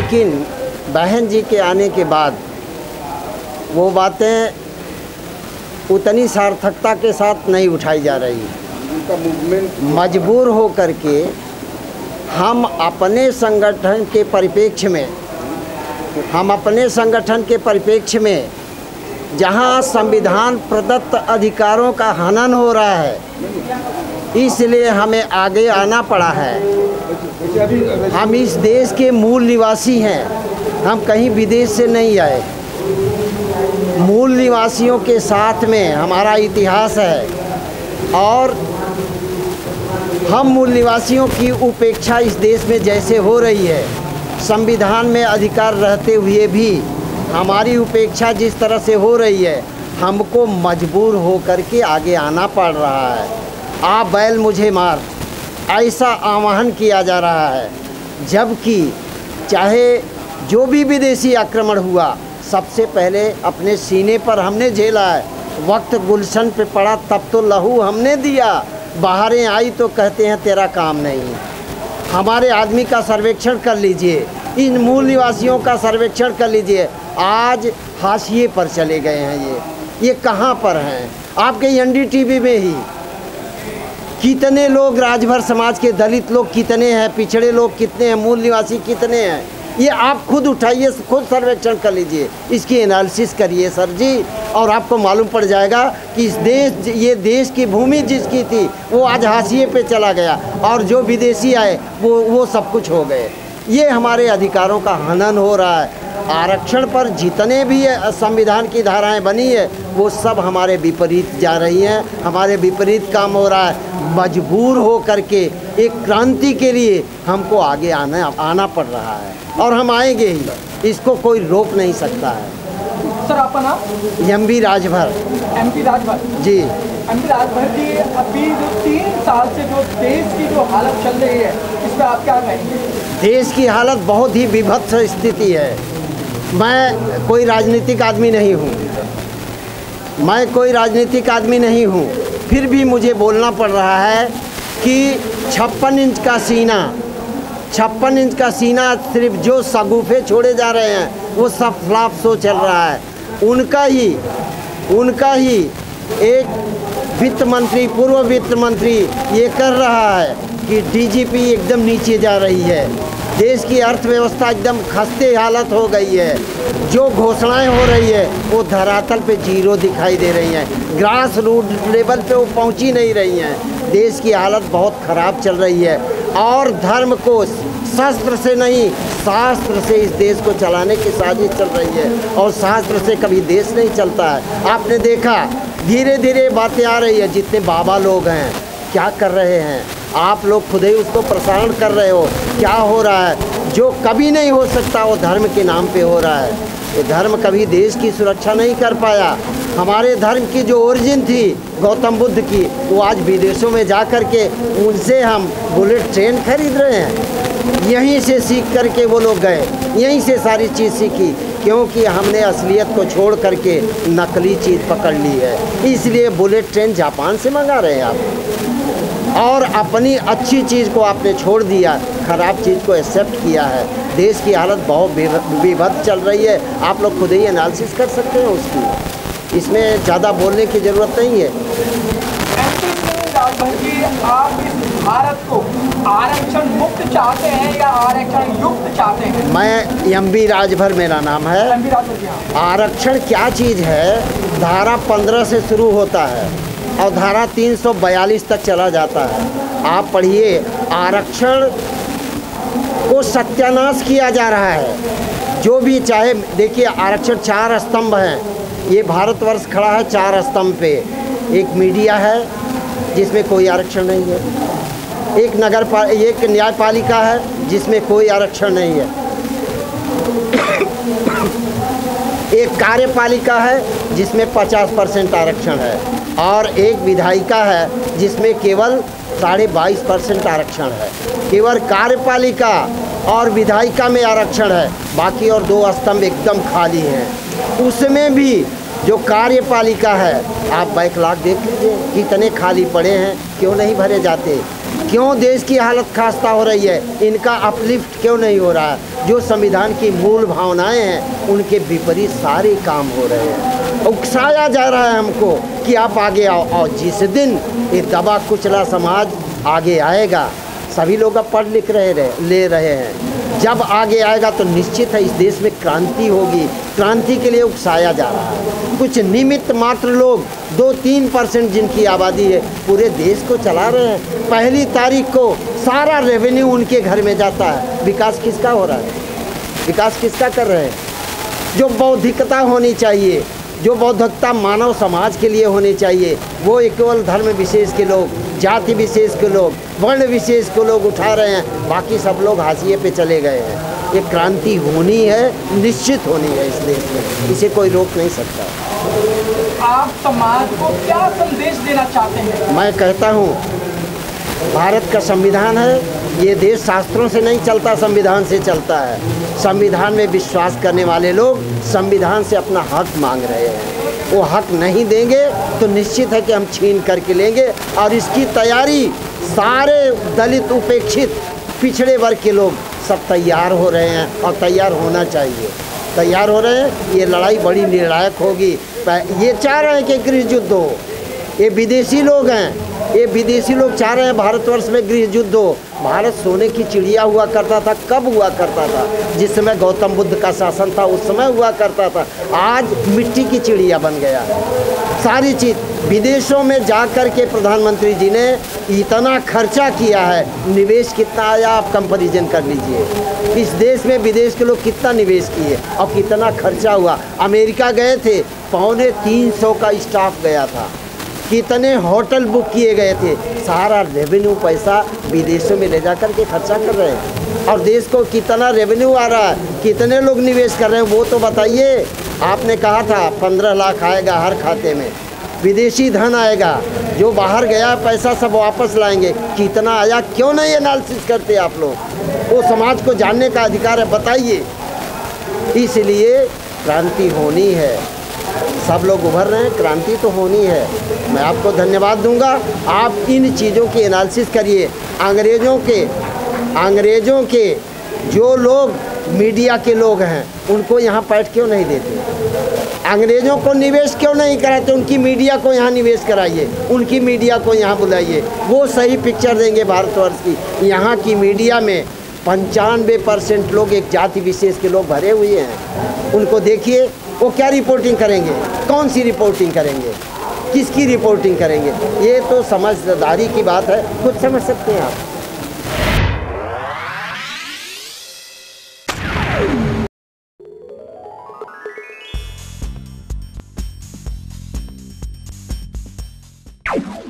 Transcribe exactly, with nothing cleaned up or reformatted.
लेकिन बहन जी के आने के बाद वो बातें उतनी सार्थकता के साथ नहीं उठाई जा रही। उनका मूवमेंट मजबूर हो कर के हम अपने संगठन के परिप्रेक्ष्य में हम अपने संगठन के परिप्रेक्ष्य में जहां संविधान प्रदत्त अधिकारों का हनन हो रहा है, इसलिए हमें आगे आना पड़ा है। हम इस देश के मूल निवासी हैं, हम कहीं विदेश से नहीं आए। मूल निवासियों के साथ में हमारा इतिहास है और हम मूल निवासियों की उपेक्षा इस देश में जैसे हो रही है, संविधान में अधिकार रहते हुए भी हमारी उपेक्षा जिस तरह से हो रही है, हमको मजबूर होकर के आगे आना पड़ रहा है। आ बैल मुझे मार, ऐसा आह्वान किया जा रहा है। जबकि चाहे जो भी विदेशी आक्रमण हुआ, सबसे पहले अपने सीने पर हमने झेला है। वक्त गुलशन पे पड़ा तब तो लहू हमने दिया, बाहरें आई तो कहते हैं तेरा काम नहीं। हमारे आदमी का सर्वेक्षण कर लीजिए, इन मूल निवासियों का सर्वेक्षण कर लीजिए। आज हाशिए पर चले गए हैं। ये ये कहाँ पर हैं? आपके एन डी टी वी में ही कितने लोग राजभर समाज के, दलित लोग कितने हैं, पिछड़े लोग कितने हैं, मूल निवासी कितने हैं, ये आप खुद उठाइए, खुद सर्वेक्षण कर लीजिए, इसकी एनालिसिस करिए सर जी, और आपको मालूम पड़ जाएगा कि इस देश ये देश की भूमि जिसकी थी वो आज हाशिए पे चला गया और जो विदेशी आए वो वो सब कुछ हो गए। ये हमारे अधिकारों का हनन हो रहा है। आरक्षण पर जितने भी संविधान की धाराएं बनी है वो सब हमारे विपरीत जा रही हैं, हमारे विपरीत काम हो रहा है। मजबूर हो करके एक क्रांति के लिए हमको आगे आना आना पड़ रहा है और हम आएंगे ही, इसको कोई रोक नहीं सकता है। सर आपका नाम? M P Rajbhar. M P Rajbhar ji. M P Rajbhar ji, अभी जो तीन साल से जो देश की जो हालत चल रही है, इस पर आप क्या कहेंगे? देश की हालत बहुत ही विभत्स स्थिति है। मैं कोई राजनीतिक आदमी नहीं हूँ, मैं कोई राजनीतिक आदमी नहीं हूँ, फिर भी मुझे बोलना पड़ रहा है कि छप्पन इंच का सीना छप्पन इंच का सीना सिर्फ जो शगुफे छोड़े जा रहे हैं वो सब फ्लॉप शो चल रहा है। उनका ही उनका ही एक वित्त मंत्री, पूर्व वित्त मंत्री ये कर रहा है कि डी जी पी एकदम नीचे जा रही है, देश की अर्थव्यवस्था एकदम खस्ते हालत हो गई है। जो घोषणाएं हो रही है वो धरातल पे जीरो दिखाई दे रही हैं, ग्रास रूट लेवल पे वो पहुंची नहीं रही हैं। देश की हालत बहुत ख़राब चल रही है और धर्म को शस्त्र से नहीं, शास्त्र से इस देश को चलाने की साजिश चल रही है और शास्त्र से कभी देश नहीं चलता है। आपने देखा धीरे धीरे बातें आ रही है, जितने बाबा लोग हैं क्या कर रहे हैं, आप लोग खुद ही उसको प्रसारण कर रहे हो। क्या हो रहा है? जो कभी नहीं हो सकता वो धर्म के नाम पे हो रहा है। ये धर्म कभी देश की सुरक्षा नहीं कर पाया। हमारे धर्म की जो ओरिजिन थी गौतम बुद्ध की, वो आज विदेशों में जा कर के उनसे हम बुलेट ट्रेन खरीद रहे हैं। यहीं से सीख करके वो लोग गए, यहीं से सारी चीज़ सीखी, क्योंकि हमने असलियत को छोड़ करके नकली चीज़ पकड़ ली है। इसलिए बुलेट ट्रेन जापान से मंगा रहे हैं आप, और अपनी अच्छी चीज़ को आपने छोड़ दिया, ख़राब चीज़ को एक्सेप्ट किया है। देश की हालत बहुत विभत्स चल रही है, आप लोग खुद ही एनालिसिस कर सकते हैं उसकी, इसमें ज़्यादा बोलने की ज़रूरत नहीं है। राजभर जी, आप इस भारत को आरक्षण मुक्त चाहते हैं या आरक्षण युक्त चाहते हैं? मैं एम बी राजभर मेरा नाम है। एम बी राजभर जी, हाँ। आरक्षण क्या चीज़ है? धारा पंद्रह से शुरू होता है और धारा तीन सौ बयालीस तक चला जाता है। आप पढ़िए, आरक्षण को सत्यानाश किया जा रहा है। जो भी चाहे, देखिए आरक्षण चार स्तंभ हैं, ये भारतवर्ष खड़ा है चार स्तंभ पे। एक मीडिया है जिसमें कोई आरक्षण नहीं है, एक नगर पा एक न्यायपालिका है जिसमें कोई आरक्षण नहीं है, एक कार्यपालिका है जिसमें पचास परसेंट आरक्षण है, और एक विधायिका है जिसमें केवल साढ़े बाईस परसेंट आरक्षण है। केवल कार्यपालिका और विधायिका में आरक्षण है, बाकी और दो स्तंभ एकदम खाली हैं। उसमें भी जो कार्यपालिका है, आप बैकलॉग देख लीजिए कितने खाली पड़े हैं, क्यों नहीं भरे जाते? क्यों देश की हालत खस्ता हो रही है? इनका अपलिफ्ट क्यों नहीं हो रहा है? जो संविधान की मूल भावनाएं हैं उनके विपरीत सारे काम हो रहे हैं। उकसाया जा रहा है हमको कि आप आगे आओ, और जिस दिन ये दबा कुचला समाज आगे आएगा, सभी लोग अब पढ़ लिख रहे रहे ले रहे हैं, जब आगे आएगा तो निश्चित है इस देश में क्रांति होगी। क्रांति के लिए उकसाया जा रहा है। कुछ निमित्त मात्र लोग, दो तीन परसेंट जिनकी आबादी है, पूरे देश को चला रहे हैं। पहली तारीख को सारा रेवेन्यू उनके घर में जाता है। विकास किसका हो रहा है? विकास किसका कर रहे हैं? जो बौद्धिकता होनी चाहिए, जो बौद्धिकता मानव समाज के लिए होनी चाहिए, वो केवल धर्म विशेष के लोग, जाति विशेष के लोग, वर्ण विशेष के लोग उठा रहे हैं, बाकी सब लोग हाशिए पे चले गए हैं। ये क्रांति होनी है, निश्चित होनी है इस देश में, इसे कोई रोक नहीं सकता। आप समाज को क्या संदेश देना चाहते हैं? मैं कहता हूँ, भारत का संविधान है, ये देश शास्त्रों से नहीं चलता, संविधान से चलता है। संविधान में विश्वास करने वाले लोग संविधान से अपना हक मांग रहे हैं। वो हक नहीं देंगे तो निश्चित है कि हम छीन करके लेंगे, और इसकी तैयारी सारे दलित, उपेक्षित, पिछड़े वर्ग के लोग सब तैयार हो रहे हैं, और तैयार होना चाहिए। तैयार हो रहे हैं। ये लड़ाई बड़ी निर्णायक होगी। ये चाह रहे हैं कि गृह युद्ध हो, ये विदेशी लोग हैं, ये विदेशी लोग चाह रहे हैं भारतवर्ष में गृह युद्ध हो। भारत सोने की चिड़िया हुआ करता था, कब हुआ करता था? जिस समय गौतम बुद्ध का शासन था उस समय हुआ करता था। आज मिट्टी की चिड़िया बन गया सारी चीज़। विदेशों में जा कर के प्रधानमंत्री जी ने इतना खर्चा किया है, निवेश कितना आया आप कंपैरिजन कर लीजिए। इस देश में विदेश के लोग कितना निवेश किए और कितना खर्चा हुआ। अमेरिका गए थे, पौने तीन सौ का स्टाफ गया था, कितने होटल बुक किए गए थे। सारा रेवेन्यू पैसा विदेशों में ले जा कर के खर्चा कर रहे हैं, और देश को कितना रेवेन्यू आ रहा है, कितने लोग निवेश कर रहे हैं वो तो बताइए। आपने कहा था पंद्रह लाख आएगा हर खाते में, विदेशी धन आएगा, जो बाहर गया पैसा सब वापस लाएंगे। कितना आया, क्यों नहीं एनालिसिस करते आप लोग? वो समाज को जानने का अधिकार है, बताइए। इसलिए क्रांति होनी है, सब लोग उभर रहे हैं, क्रांति तो होनी है। मैं आपको धन्यवाद दूंगा, आप इन चीज़ों की एनालिसिस करिए। अंग्रेज़ों के अंग्रेज़ों के जो लोग मीडिया के लोग हैं उनको यहाँ पैठ क्यों नहीं देते? अंग्रेज़ों को निवेश क्यों नहीं कराते? उनकी मीडिया को यहाँ निवेश कराइए, उनकी मीडिया को यहाँ बुलाइए, वो सही पिक्चर देंगे भारतवर्ष की। यहाँ की मीडिया में पंचानवे परसेंट लोग एक जाति विशेष के लोग भरे हुए हैं। उनको देखिए, वो क्या रिपोर्टिंग करेंगे, कौन सी रिपोर्टिंग करेंगे, किसकी रिपोर्टिंग करेंगे? ये तो समझदारी की बात है, खुद समझ सकते हैं आप।